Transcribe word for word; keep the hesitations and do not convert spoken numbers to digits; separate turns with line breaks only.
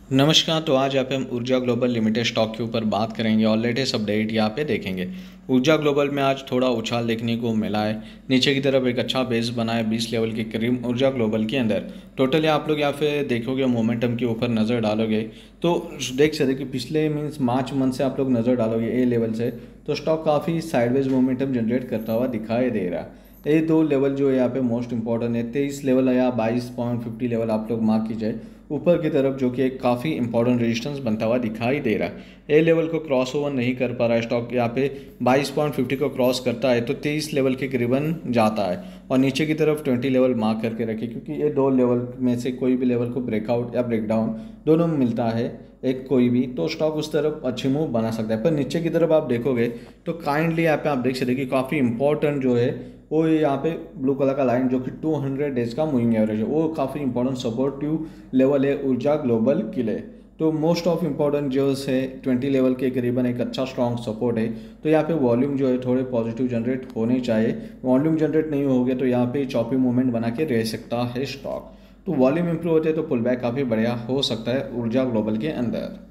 नमस्कार। तो आज यहाँ पे हम ऊर्जा ग्लोबल लिमिटेड स्टॉक के ऊपर बात करेंगे और लेटेस्ट अपडेट यहाँ पे देखेंगे। ऊर्जा ग्लोबल में आज थोड़ा उछाल देखने को मिला है, नीचे की तरफ एक अच्छा बेस बना है बीस लेवल के करीब ऊर्जा ग्लोबल के अंदर। टोटली आप लोग यहाँ पे देखोगे मोमेंटम के ऊपर नज़र डालोगे तो देख सकते कि पिछले मीन्स मार्च मंथ से आप लोग नज़र डालोगे ए लेवल से तो स्टॉक काफ़ी साइडवेज मोमेंटम जनरेट करता हुआ दिखाई दे रहा है। ये दो लेवल जो है यहाँ पे मोस्ट इंपॉर्टेंट है, तेईस लेवल या बाईस पॉइंट फिफ्टी लेवल आप लोग मार्क कीजिए ऊपर की तरफ, जो कि एक काफ़ी इंपॉर्टेंट रेजिस्टेंस बनता हुआ दिखाई दे रहा है। ए लेवल को क्रॉस ओवर नहीं कर पा रहा है स्टॉक, यहाँ पे बाईस पॉइंट फिफ्टी को क्रॉस करता है तो तेईस लेवल के करीबन जाता है और नीचे की तरफ बीस लेवल मार्क करके रखे, क्योंकि ये दो लेवल में से कोई भी लेवल को ब्रेकआउट या ब्रेकडाउन दोनों में मिलता है एक कोई भी, तो स्टॉक उस तरफ अच्छी मूव बना सकता है। पर नीचे की तरफ आप देखोगे तो काइंडली यहाँ पे आप देख सकते कि काफ़ी इंपॉर्टेंट जो है वो यहाँ पे ब्लू कलर का लाइन जो कि दो सौ डेज का मूविंग एवरेज है, वो काफ़ी इंपॉर्टेंट सपोर्टिव लेवल है ऊर्जा ग्लोबल के लिए। तो मोस्ट ऑफ इंपॉर्टेंट जो है बीस लेवल के करीबन एक अच्छा स्ट्रॉन्ग सपोर्ट है। तो यहाँ पे वॉल्यूम जो है थोड़े पॉजिटिव जनरेट होने चाहिए, वॉल्यूम जनरेट नहीं होगे तो यहाँ पे चॉपी मूवमेंट बना के रह सकता है स्टॉक। तो वॉल्यूम इंप्रूव होते हैं तो पुल बैक काफ़ी बढ़िया हो सकता है ऊर्जा ग्लोबल के अंदर।